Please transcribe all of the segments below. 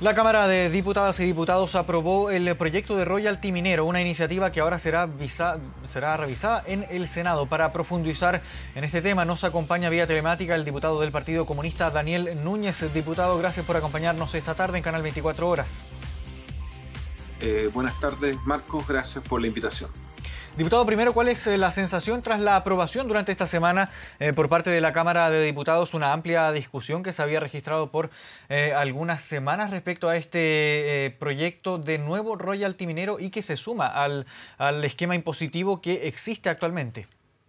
La Cámara de Diputadas y Diputados aprobó el proyecto de royalty minero, una iniciativa que ahora será revisada en el Senado. Para profundizar en este tema nos acompaña vía telemática el diputado del Partido Comunista, Daniel Núñez. Diputado, gracias por acompañarnos esta tarde en Canal 24 Horas. Buenas tardes, Marcos. Gracias por la invitación. Diputado, primero, ¿cuál es la sensación tras la aprobación durante esta semana por parte de la Cámara de Diputados? Una amplia discusión que se había registrado por algunas semanas respecto a este proyecto de nuevo royalty minero y que se suma al esquema impositivo que existe actualmente.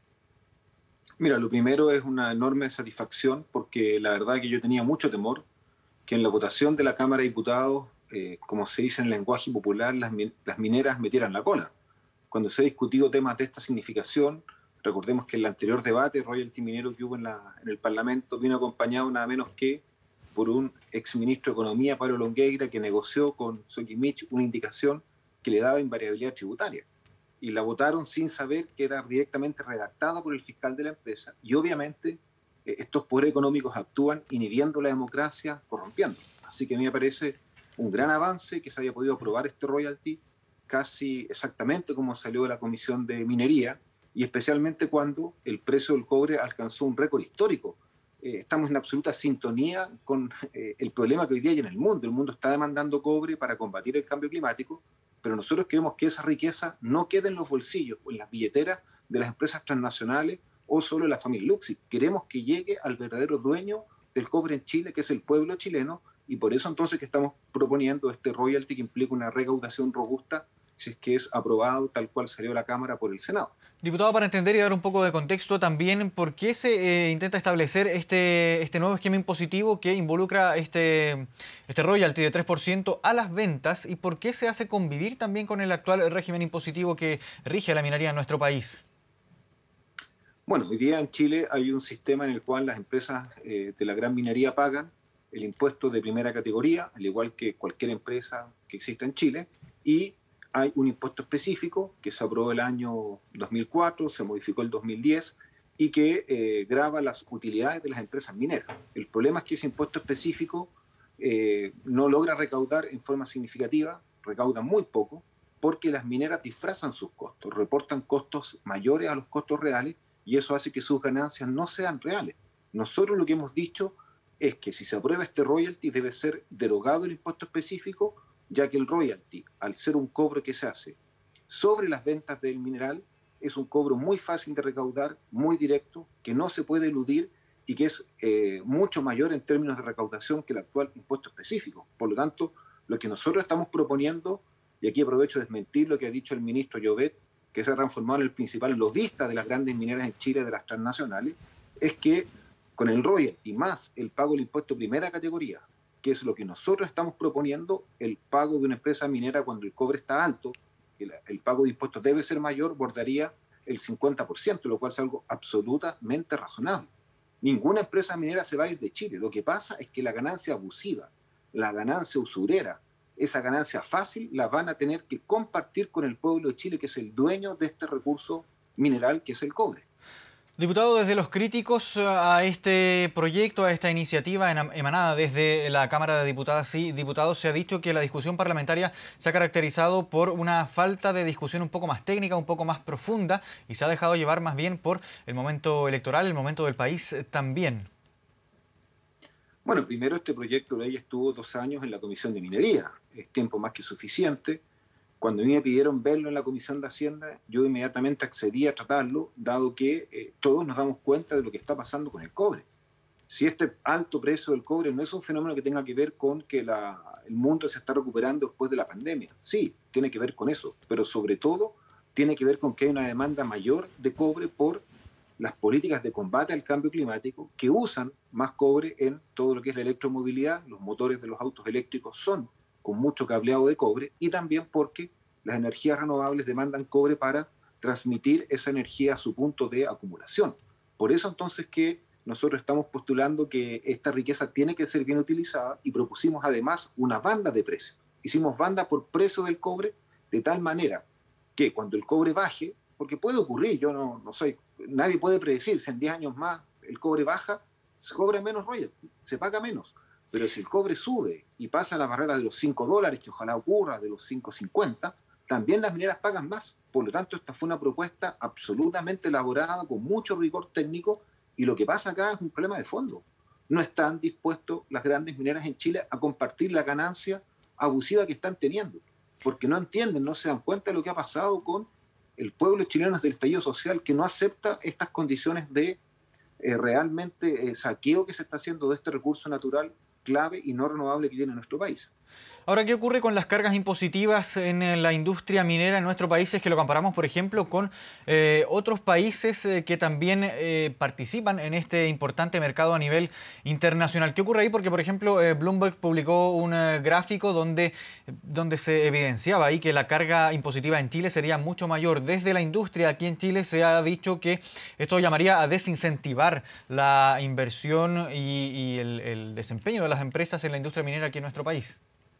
Mira, lo primero es una enorme satisfacción porque la verdad que yo tenía mucho temor que en la votación de la Cámara de Diputados, como se dice en el lenguaje popular, las mineras metieran la cola. Cuando se ha discutido temas de esta significación, recordemos que el anterior debate, royalty minero que hubo en el Parlamento, vino acompañado nada menos que por un exministro de Economía, Pablo Longueira, que negoció con Soquimich una indicación que le daba invariabilidad tributaria. Y la votaron sin saber que era directamente redactada por el fiscal de la empresa. Y obviamente estos poderes económicos actúan inhibiendo la democracia, corrompiendo. Así que a mí me parece un gran avance que se haya podido aprobar este royalty casi exactamente como salió de la Comisión de Minería, y especialmente cuando el precio del cobre alcanzó un récord histórico. Estamos en absoluta sintonía con el problema que hoy día hay en el mundo. El mundo está demandando cobre para combatir el cambio climático, pero nosotros queremos que esa riqueza no quede en los bolsillos o en las billeteras de las empresas transnacionales o solo en la familia Luxi. Queremos que llegue al verdadero dueño del cobre en Chile, que es el pueblo chileno, y por eso entonces que estamos proponiendo este royalty que implica una recaudación robusta si es que es aprobado tal cual salió la Cámara por el Senado. Diputado, para entender y dar un poco de contexto también, ¿por qué se intenta establecer este nuevo esquema impositivo que involucra este royalty de 3% a las ventas y por qué se hace convivir también con el actual régimen impositivo que rige a la minería en nuestro país? Bueno, hoy día en Chile hay un sistema en el cual las empresas de la gran minería pagan el impuesto de primera categoría, al igual que cualquier empresa que exista en Chile, y hay un impuesto específico que se aprobó el año 2004, se modificó el 2010 y que grava las utilidades de las empresas mineras. El problema es que ese impuesto específico no logra recaudar en forma significativa, recauda muy poco, porque las mineras disfrazan sus costos, reportan costos mayores a los costos reales y eso hace que sus ganancias no sean reales. Nosotros lo que hemos dicho es que si se aprueba este royalty debe ser derogado el impuesto específico, ya que el royalty, al ser un cobro que se hace sobre las ventas del mineral, es un cobro muy fácil de recaudar, muy directo, que no se puede eludir y que es mucho mayor en términos de recaudación que el actual impuesto específico. Por lo tanto, lo que nosotros estamos proponiendo, y aquí aprovecho de desmentir lo que ha dicho el ministro Llobet, que se ha transformado en el principal lobista de las grandes mineras en Chile, de las transnacionales, es que con el royalty más el pago del impuesto primera categoría, que es lo que nosotros estamos proponiendo, el pago de una empresa minera cuando el cobre está alto, el pago de impuestos debe ser mayor, bordaría el 50%, lo cual es algo absolutamente razonable. Ninguna empresa minera se va a ir de Chile. Lo que pasa es que la ganancia abusiva, la ganancia usurera, esa ganancia fácil la van a tener que compartir con el pueblo de Chile, que es el dueño de este recurso mineral que es el cobre. Diputado, desde los críticos a este proyecto, a esta iniciativa emanada desde la Cámara de Diputadas y Diputados, se ha dicho que la discusión parlamentaria se ha caracterizado por una falta de discusión un poco más técnica, un poco más profunda, y se ha dejado llevar más bien por el momento electoral, el momento del país también. Bueno, primero este proyecto de ley estuvo 2 años en la Comisión de Minería, es tiempo más que suficiente. Cuando a mí me pidieron verlo en la Comisión de Hacienda, yo inmediatamente accedí a tratarlo, dado que todos nos damos cuenta de lo que está pasando con el cobre. Si este alto precio del cobre no es un fenómeno que tenga que ver con que el mundo se está recuperando después de la pandemia, sí, tiene que ver con eso, pero sobre todo tiene que ver con que hay una demanda mayor de cobre por las políticas de combate al cambio climático que usan más cobre en todo lo que es la electromovilidad. Los motores de los autos eléctricos son con mucho cableado de cobre, y también porque las energías renovables demandan cobre para transmitir esa energía a su punto de acumulación. Por eso entonces que nosotros estamos postulando que esta riqueza tiene que ser bien utilizada y propusimos además una banda de precios. Hicimos banda por precio del cobre de tal manera que cuando el cobre baje, porque puede ocurrir, yo no soy, nadie puede predecir si en 10 años más el cobre baja, se cobra menos royalty, se paga menos. Pero si el cobre sube y pasa la barrera de los $5, que ojalá ocurra, de los 5,50, también las mineras pagan más. Por lo tanto, esta fue una propuesta absolutamente elaborada, con mucho rigor técnico, y lo que pasa acá es un problema de fondo. No están dispuestos las grandes mineras en Chile a compartir la ganancia abusiva que están teniendo, porque no entienden, no se dan cuenta de lo que ha pasado con el pueblo chileno desde el estallido social, que no acepta estas condiciones de realmente saqueo que se está haciendo de este recurso natural clave y no renovable que tiene nuestro país. Ahora, ¿qué ocurre con las cargas impositivas en la industria minera en nuestro país? Es que lo comparamos, por ejemplo, con otros países que también participan en este importante mercado a nivel internacional. ¿Qué ocurre ahí? Porque, por ejemplo, Bloomberg publicó un gráfico donde se evidenciaba ahí que la carga impositiva en Chile sería mucho mayor. Desde la industria aquí en Chile se ha dicho que esto llamaría a desincentivar la inversión y el desempeño de las empresas en la industria minera aquí en nuestro país.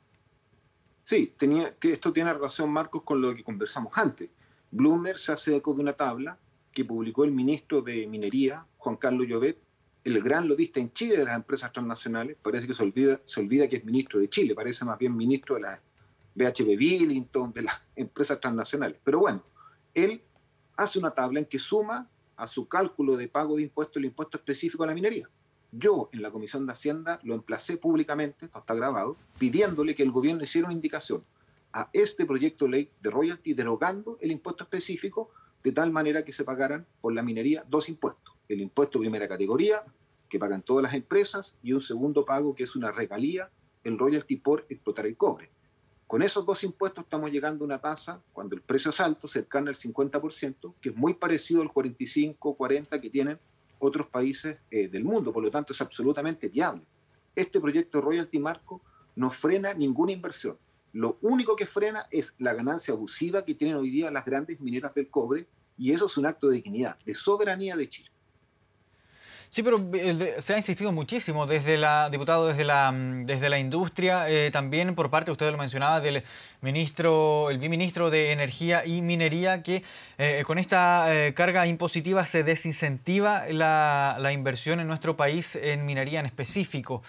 Sí, esto tiene relación, Marcos, con lo que conversamos antes. Bloomberg se hace eco de una tabla que publicó el ministro de Minería, Juan Carlos Llobet, el gran lobista en Chile de las empresas transnacionales. Parece que se olvida que es ministro de Chile, parece más bien ministro de la BHP Billiton, de las empresas transnacionales. Pero bueno, él hace una tabla en que suma a su cálculo de pago de impuestos el impuesto específico a la minería. Yo en la Comisión de Hacienda lo emplacé públicamente, esto está grabado, pidiéndole que el gobierno hiciera una indicación a este proyecto de ley de royalty derogando el impuesto específico de tal manera que se pagaran por la minería dos impuestos. El impuesto de primera categoría, que pagan todas las empresas, y un segundo pago que es una regalía, el royalty por explotar el cobre. Con esos dos impuestos estamos llegando a una tasa, cuando el precio es alto, cercana al 50%, que es muy parecido al 45-40% que tienen otros países del mundo. Por lo tanto, es absolutamente viable. Este proyecto royalty, Marco, no frena ninguna inversión. Lo único que frena es la ganancia abusiva que tienen hoy día las grandes mineras del cobre, y eso es un acto de dignidad, de soberanía de Chile. Sí, pero se ha insistido muchísimo desde desde la industria, también por parte, usted lo mencionaba, del el viceministro de Energía y Minería, que con esta carga impositiva se desincentiva la inversión en nuestro país en minería en específico.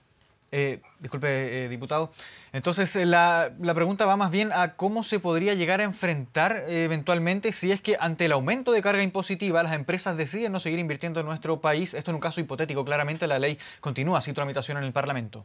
Disculpe, diputado. Entonces, la pregunta va más bien a cómo se podría llegar a enfrentar eventualmente si es que ante el aumento de carga impositiva las empresas deciden no seguir invirtiendo en nuestro país. Esto en un caso hipotético, claramente la ley continúa sin tramitación en el Parlamento.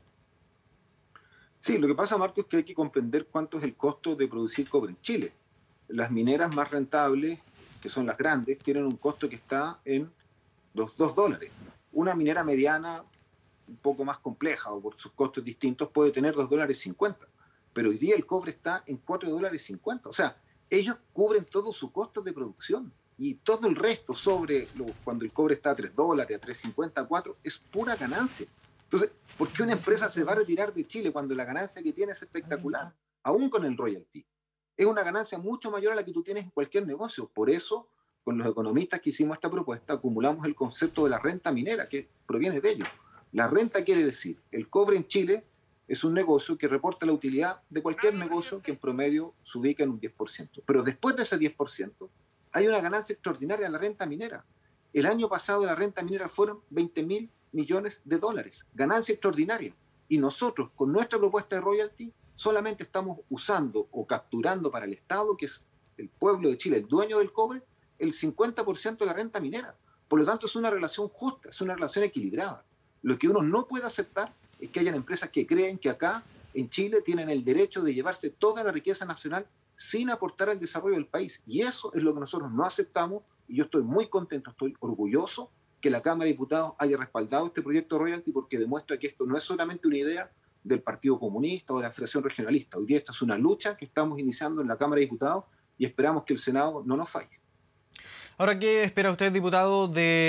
Sí, lo que pasa, Marco, es que hay que comprender cuánto es el costo de producir cobre en Chile. Las mineras más rentables, que son las grandes, tienen un costo que está en $2. Una minera mediana, un poco más compleja o por sus costos distintos, puede tener $2.50, pero hoy día el cobre está en $4.50. O sea, ellos cubren todos sus costos de producción, y todo el resto cuando el cobre está a $3, a 3.50, a 4, es pura ganancia. Entonces, ¿por qué una empresa se va a retirar de Chile cuando la ganancia que tiene es espectacular? Aún con el royalty. Es una ganancia mucho mayor a la que tú tienes en cualquier negocio. Por eso, con los economistas que hicimos esta propuesta, acumulamos el concepto de la renta minera, que proviene de ellos. La renta quiere decir, el cobre en Chile es un negocio que reporta la utilidad de cualquier negocio que en promedio se ubica en un 10%. Pero después de ese 10%, hay una ganancia extraordinaria de la renta minera. El año pasado la renta minera fueron $20.000 millones, ganancia extraordinaria. Y nosotros, con nuestra propuesta de royalty, solamente estamos usando o capturando para el Estado, que es el pueblo de Chile, el dueño del cobre, el 50% de la renta minera. Por lo tanto, es una relación justa, es una relación equilibrada. Lo que uno no puede aceptar es que hayan empresas que creen que acá, en Chile, tienen el derecho de llevarse toda la riqueza nacional sin aportar al desarrollo del país. Y eso es lo que nosotros no aceptamos, y yo estoy muy contento, estoy orgulloso que la Cámara de Diputados haya respaldado este proyecto de royalty, porque demuestra que esto no es solamente una idea del Partido Comunista o de la Federación Regionalista. Hoy día esta es una lucha que estamos iniciando en la Cámara de Diputados y esperamos que el Senado no nos falle. Ahora, ¿qué espera usted, diputado,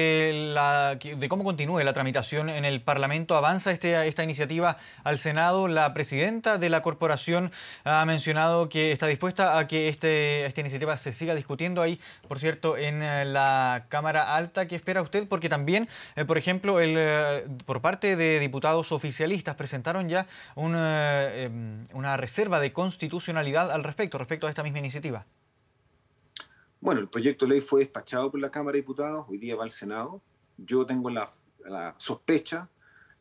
de cómo continúe la tramitación en el Parlamento? ¿Avanza esta iniciativa al Senado? La presidenta de la corporación ha mencionado que está dispuesta a que esta iniciativa se siga discutiendo ahí, por cierto, en la Cámara Alta. ¿Qué espera usted? Porque también, por ejemplo, por parte de diputados oficialistas presentaron ya una reserva de constitucionalidad respecto a esta misma iniciativa. Bueno, el proyecto de ley fue despachado por la Cámara de Diputados, hoy día va al Senado. Yo tengo la sospecha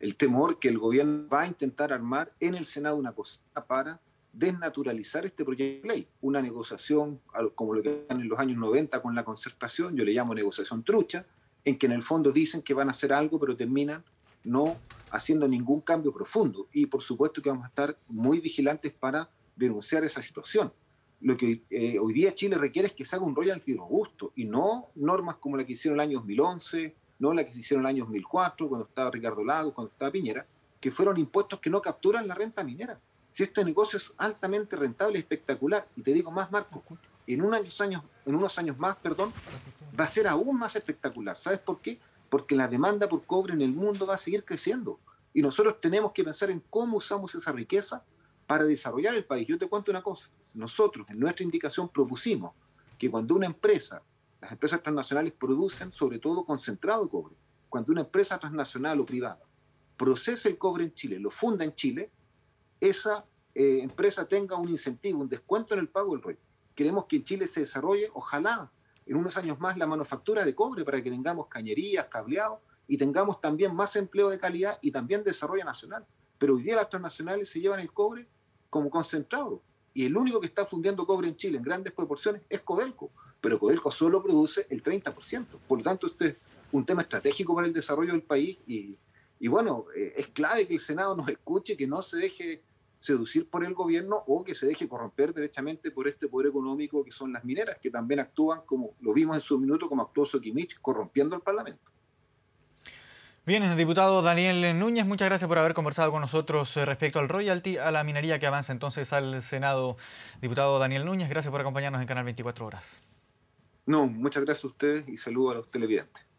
el temor que el gobierno va a intentar armar en el Senado una cosa para desnaturalizar este proyecto de ley. Una negociación como lo que hacían en los años 90 con la concertación, yo le llamo negociación trucha, en que en el fondo dicen que van a hacer algo, pero terminan no haciendo ningún cambio profundo. Y por supuesto que vamos a estar muy vigilantes para denunciar esa situación. Lo que hoy día Chile requiere es que se haga un royalty robusto y no normas como la que hicieron el año 2011, no la que se hicieron el año 2004, cuando estaba Ricardo Lagos, cuando estaba Piñera, que fueron impuestos que no capturan la renta minera. Si este negocio es altamente rentable y espectacular, y te digo más, Marco, en unos años más, va a ser aún más espectacular. ¿Sabes por qué? Porque la demanda por cobre en el mundo va a seguir creciendo. Y nosotros tenemos que pensar en cómo usamos esa riqueza para desarrollar el país. Yo te cuento una cosa. Nosotros, en nuestra indicación, propusimos que cuando una empresa, las empresas transnacionales producen sobre todo concentrado de cobre, cuando una empresa transnacional o privada procese el cobre en Chile, lo funda en Chile, esa empresa tenga un incentivo, un descuento en el pago del royalty. Queremos que en Chile se desarrolle, ojalá, en unos años más, la manufactura de cobre para que tengamos cañerías, cableados y tengamos también más empleo de calidad y también desarrollo nacional. Pero hoy día las transnacionales se llevan el cobre como concentrado. Y el único que está fundiendo cobre en Chile en grandes proporciones es Codelco. Pero Codelco solo produce el 30%. Por lo tanto, este es un tema estratégico para el desarrollo del país. Y bueno, es clave que el Senado nos escuche, que no se deje seducir por el gobierno o que se deje corromper derechamente por este poder económico que son las mineras, que también actúan, como lo vimos en su minuto, como actuó Soquimich, corrompiendo al Parlamento. Bien, diputado Daniel Núñez, muchas gracias por haber conversado con nosotros respecto al royalty, a la minería que avanza entonces al Senado. Diputado Daniel Núñez, gracias por acompañarnos en Canal 24 Horas. No, muchas gracias a ustedes y saludos a los televidentes.